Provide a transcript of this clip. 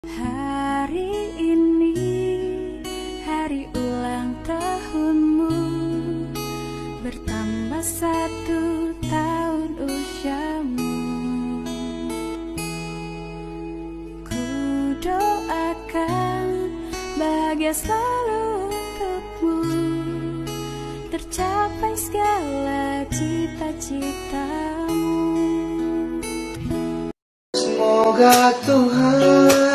Hari ini hari ulang tahunmu, bertambah 1 tahun usiamu. Ku doakan bahagia selalu untukmu, tercapai segala cita-citamu. Semoga Tuhan